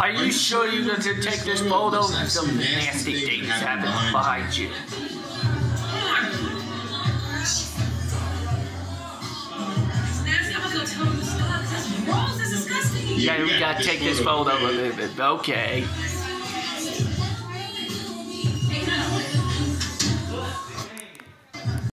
Are you sure you're going to take this photo? Some nasty things happen behind you. Yeah, we gotta take this photo a little bit. Okay.